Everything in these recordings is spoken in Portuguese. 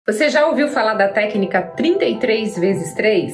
Você já ouviu falar da técnica 33 vezes 3?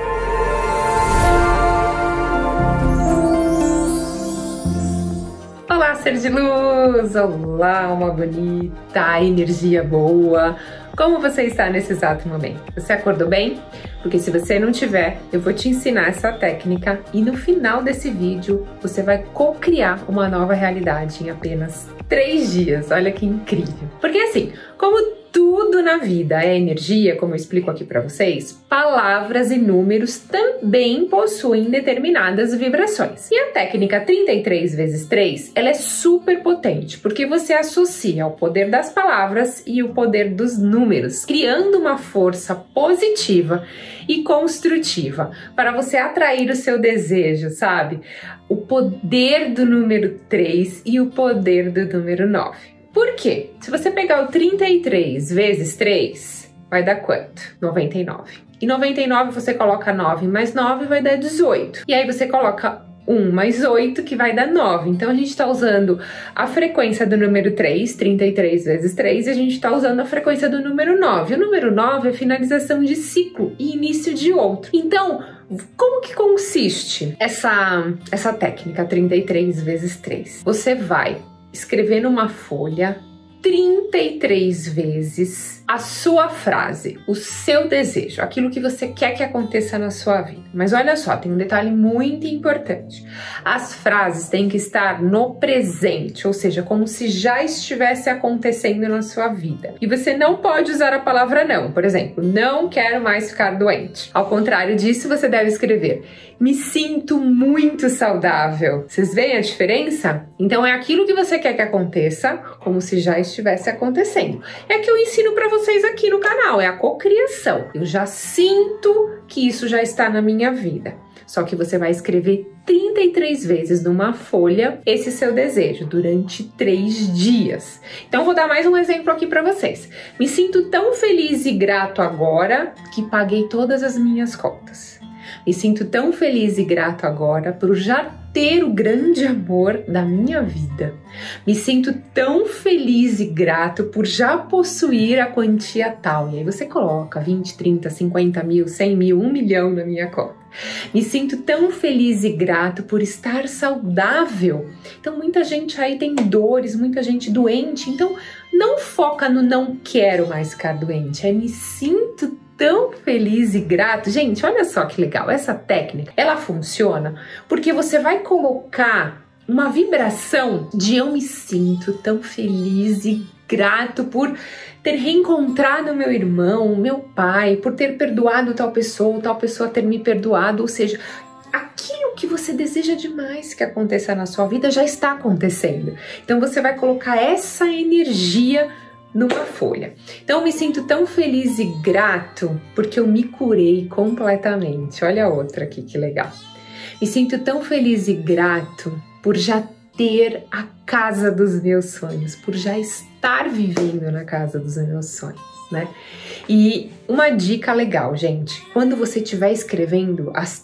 Olá, ser de luz! Olá, uma bonita energia boa! Como você está nesse exato momento? Você acordou bem? Porque se você não tiver, eu vou te ensinar essa técnica e no final desse vídeo você vai co-criar uma nova realidade em apenas 3 dias. Olha que incrível! Porque assim, como tudo na vida é energia, como eu explico aqui para vocês, palavras e números também possuem determinadas vibrações. E a técnica 33 vezes 3, ela é super potente, porque você associa o poder das palavras e o poder dos números, criando uma força positiva e construtiva para você atrair o seu desejo, sabe? O poder do número 3 e o poder do número 9. Por quê? Se você pegar o 33 vezes 3, vai dar quanto? 99. E 99 você coloca 9 mais 9 vai dar 18. E aí você coloca 1 mais 8 que vai dar 9. Então a gente está usando a frequência do número 3, 33 vezes 3, e a gente está usando a frequência do número 9. O número 9 é finalização de ciclo e início de outro. Então, como que consiste essa técnica 33 vezes 3? Você vai escrever numa folha 33 vezes a sua frase, o seu desejo, aquilo que você quer que aconteça na sua vida. Mas olha só, tem um detalhe muito importante. As frases têm que estar no presente, ou seja, como se já estivesse acontecendo na sua vida. E você não pode usar a palavra não. Por exemplo, não quero mais ficar doente. Ao contrário disso, você deve escrever: me sinto muito saudável. Vocês veem a diferença? Então é aquilo que você quer que aconteça, como se já estivesse acontecendo. É que eu ensino para vocês aqui no canal, é a cocriação. Eu já sinto que isso já está na minha vida. Só que você vai escrever 33 vezes numa folha esse seu desejo durante 3 dias. Então vou dar mais um exemplo aqui para vocês. Me sinto tão feliz e grato agora que paguei todas as minhas contas. Me sinto tão feliz e grato agora por já ter o grande amor da minha vida. Me sinto tão feliz e grato por já possuir a quantia tal. E aí você coloca 20, 30, 50 mil, 100 mil, 1 milhão na minha conta. Me sinto tão feliz e grato por estar saudável. Então muita gente aí tem dores, muita gente doente. Então não foca no não quero mais ficar doente. É me sinto tão feliz e grato. Gente, olha só que legal. Essa técnica, ela funciona porque você vai colocar uma vibração de eu me sinto tão feliz e grato por ter reencontrado meu irmão, meu pai, por ter perdoado tal pessoa ter me perdoado. Ou seja, aquilo que você deseja demais que aconteça na sua vida já está acontecendo. Então você vai colocar essa energia numa folha. Então eu me sinto tão feliz e grato porque eu me curei completamente. Olha a outra aqui, que legal. Me sinto tão feliz e grato por já ter a casa dos meus sonhos, por já estar vivendo na casa dos meus sonhos, né? E uma dica legal, gente, quando você estiver escrevendo as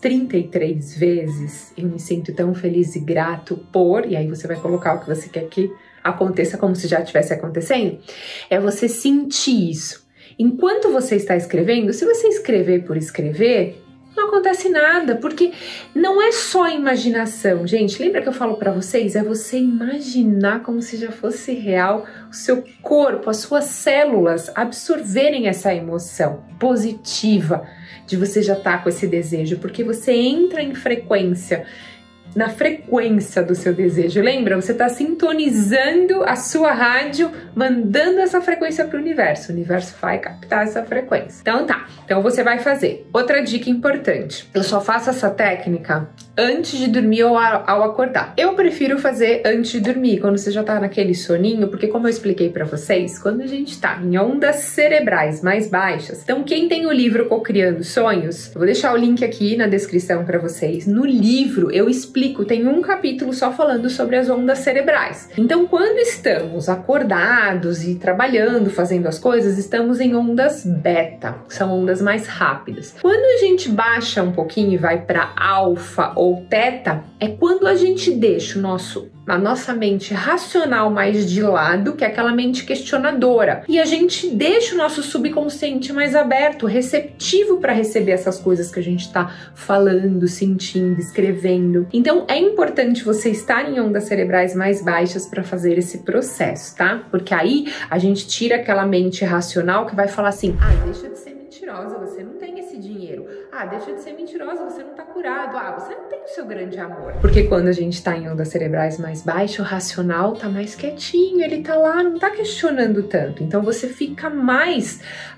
33 vezes, eu me sinto tão feliz e grato por, e aí você vai colocar o que você quer que aconteça como se já estivesse acontecendo, é você sentir isso. Enquanto você está escrevendo, se você escrever por escrever, não acontece nada, porque não é só imaginação, gente. Lembra que eu falo para vocês? É você imaginar como se já fosse real, o seu corpo, as suas células absorverem essa emoção positiva de você já estar com esse desejo, porque você entra em frequência, na frequência do seu desejo. Lembra? Você está sintonizando a sua rádio, mandando essa frequência para o universo vai captar essa frequência. Então tá, então você vai fazer. Outra dica importante, eu só faço essa técnica antes de dormir ou ao acordar. Eu prefiro fazer antes de dormir, quando você já tá naquele soninho, porque como eu expliquei para vocês, quando a gente tá em ondas cerebrais mais baixas, então quem tem o livro Cocriando Sonhos, eu vou deixar o link aqui na descrição para vocês. No livro eu explico, tem um capítulo só falando sobre as ondas cerebrais. Então quando estamos acordados e trabalhando, fazendo as coisas, estamos em ondas beta, são ondas mais rápidas. Quando a gente baixa um pouquinho e vai para alfa ou teta, é quando a gente deixa o nosso a nossa mente racional mais de lado, que é aquela mente questionadora, e a gente deixa o nosso subconsciente mais aberto, receptivo para receber essas coisas que a gente está falando, sentindo, escrevendo. Então é importante você estar em ondas cerebrais mais baixas para fazer esse processo, tá? Porque aí a gente tira aquela mente racional que vai falar assim: ah, deixa de ser mentirosa, você não tem esse dinheiro. Ah, deixa de ser mentirosa, você não tá curado. Ah, você não tem o seu grande amor. Porque quando a gente tá em ondas cerebrais mais baixas, o racional tá mais quietinho, ele tá lá, não tá questionando tanto. Então você fica mais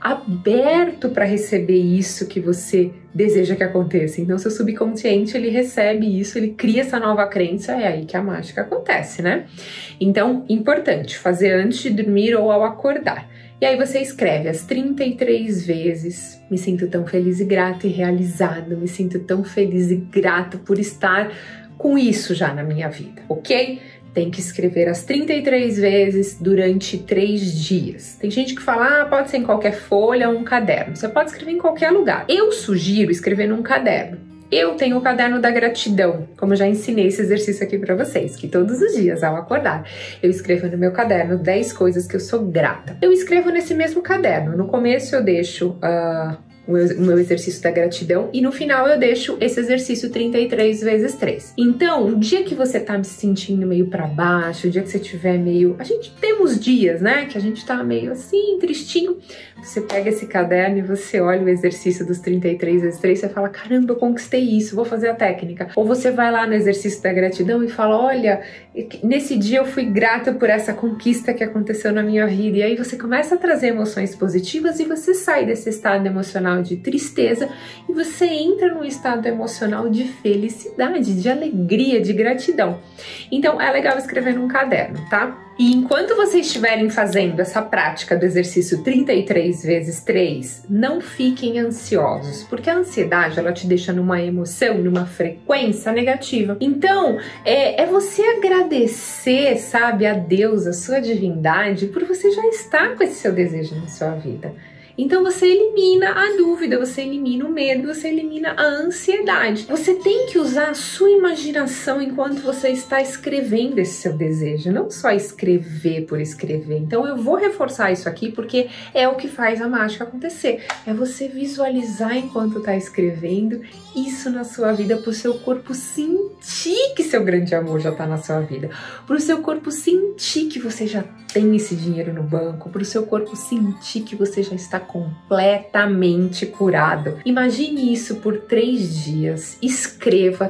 aberto para receber isso que você deseja que aconteça. Então seu subconsciente, ele recebe isso, ele cria essa nova crença, é aí que a mágica acontece, né? Então, importante, fazer antes de dormir ou ao acordar. E aí você escreve as 33 vezes: me sinto tão feliz e grato e realizado, me sinto tão feliz e grato por estar com isso já na minha vida, ok? Tem que escrever as 33 vezes durante 3 dias. Tem gente que fala, ah, pode ser em qualquer folha ou um caderno. Você pode escrever em qualquer lugar. Eu sugiro escrever num caderno. Eu tenho o caderno da gratidão, como eu já ensinei esse exercício aqui para vocês, que todos os dias ao acordar, eu escrevo no meu caderno 10 coisas que eu sou grata. Eu escrevo nesse mesmo caderno. No começo eu deixo o meu exercício da gratidão e no final eu deixo esse exercício 33 vezes 3. Então, o dia que você tá me sentindo meio para baixo, o dia que você tiver meio... A gente temos dias, né, que a gente tá meio assim, tristinho. Você pega esse caderno e você olha o exercício dos 33 vezes 3, você fala, caramba, eu conquistei isso, vou fazer a técnica. Ou você vai lá no exercício da gratidão e fala, olha, nesse dia eu fui grata por essa conquista que aconteceu na minha vida. E aí você começa a trazer emoções positivas e você sai desse estado emocional de tristeza e você entra num estado emocional de felicidade, de alegria, de gratidão. Então é legal escrever num caderno, tá? E enquanto vocês estiverem fazendo essa prática do exercício 33 vezes 3, não fiquem ansiosos, porque a ansiedade, ela te deixa numa emoção, numa frequência negativa. Então, é você agradecer, sabe, a Deus, a sua divindade, por você já estar com esse seu desejo na sua vida. Então você elimina a dúvida, você elimina o medo, você elimina a ansiedade. Você tem que usar a sua imaginação enquanto você está escrevendo esse seu desejo, não só escrever por escrever. Então eu vou reforçar isso aqui porque é o que faz a mágica acontecer. É você visualizar enquanto está escrevendo isso na sua vida, para o seu corpo sentir que seu grande amor já está na sua vida, para o seu corpo sentir que você já tem esse dinheiro no banco, para o seu corpo sentir que você já está completamente curado. Imagine isso por 3 dias, escreva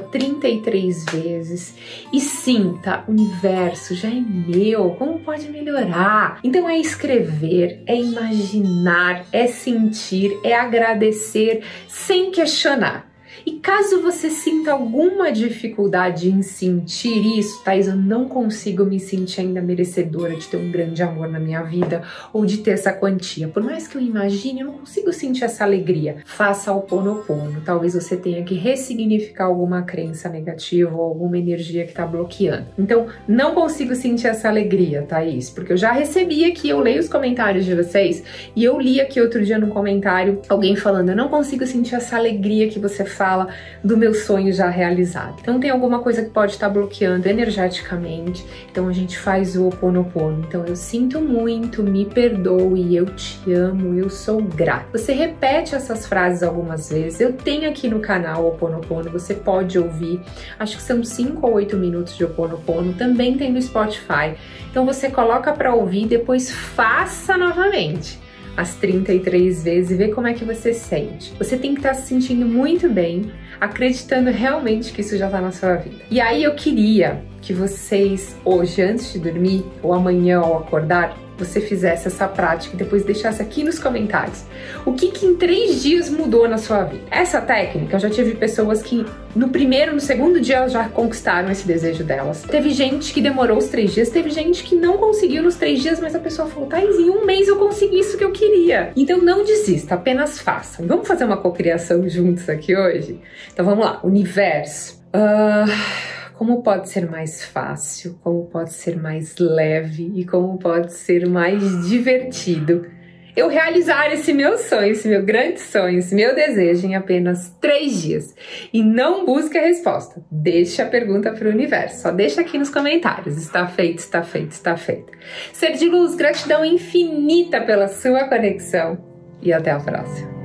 33 vezes e sinta, o universo já é meu, como pode melhorar? Então é escrever, é imaginar, é sentir, é agradecer sem questionar. E caso você sinta alguma dificuldade em sentir isso, Thais, eu não consigo me sentir ainda merecedora de ter um grande amor na minha vida ou de ter essa quantia. Por mais que eu imagine, eu não consigo sentir essa alegria. Faça o Ho'oponopono. Talvez você tenha que ressignificar alguma crença negativa ou alguma energia que está bloqueando. Então, não consigo sentir essa alegria, Thais, porque eu já recebi aqui, eu leio os comentários de vocês e eu li aqui outro dia no comentário alguém falando, eu não consigo sentir essa alegria que você fala do meu sonho já realizado. Então tem alguma coisa que pode estar bloqueando energeticamente. Então a gente faz o Ho'oponopono. Então eu sinto muito, me perdoe, eu te amo, eu sou grata. Você repete essas frases algumas vezes. Eu tenho aqui no canal o Ho'oponopono, você pode ouvir. Acho que são 5 ou 8 minutos de Ho'oponopono. Também tem no Spotify. Então você coloca para ouvir e depois faça novamente as 33 vezes e vê como é que você sente. Você tem que estar se sentindo muito bem, acreditando realmente que isso já está na sua vida. E aí eu queria que vocês hoje, antes de dormir, ou amanhã ao acordar, você fizesse essa prática e depois deixasse aqui nos comentários o que em 3 dias mudou na sua vida. Essa técnica, eu já tive pessoas que no primeiro, no segundo dia elas já conquistaram esse desejo delas. Teve gente que demorou os 3 dias, teve gente que não conseguiu nos 3 dias, mas a pessoa falou, Thais, em 1 mês eu consegui isso que eu queria. Então não desista, apenas faça. Vamos fazer uma cocriação juntos aqui hoje? Então vamos lá, universo. Como pode ser mais fácil, como pode ser mais leve e como pode ser mais divertido eu realizar esse meu sonho, esse meu grande sonho, esse meu desejo em apenas 3 dias. E não busque a resposta, deixa a pergunta para o universo, só deixa aqui nos comentários, está feito, está feito, está feito. Ser de luz, gratidão infinita pela sua conexão e até a próxima.